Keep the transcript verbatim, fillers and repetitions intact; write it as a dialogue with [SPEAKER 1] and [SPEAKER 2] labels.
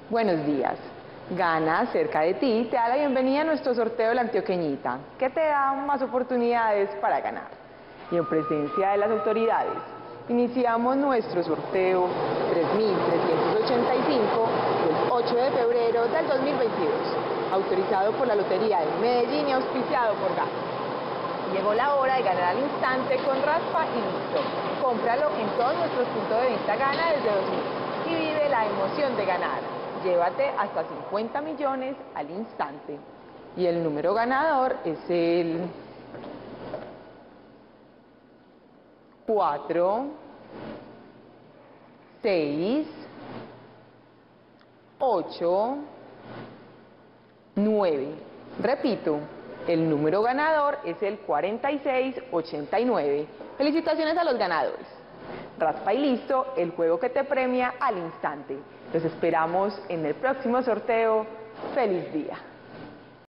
[SPEAKER 1] Buenos días. Gana, cerca de ti, te da la bienvenida a nuestro sorteo de la Antioqueñita, que te da más oportunidades para ganar. Y en presencia de las autoridades, iniciamos nuestro sorteo tres mil trescientos ochenta y cinco del ocho de febrero del dos mil veintidós, autorizado por la Lotería de Medellín y auspiciado por Gana. Llegó la hora de ganar al instante con raspa y listo. Cómpralo en todos nuestros puntos de venta Gana desde dos mil y vive la emoción de ganar. Llévate hasta cincuenta millones al instante. Y el número ganador es el cuatro, seis, ocho, nueve. Repito, el número ganador es el cuarenta y seis ochenta y nueve. Felicitaciones a los ganadores. Raspa y listo, el juego que te premia al instante. Los esperamos en el próximo sorteo. ¡Feliz día!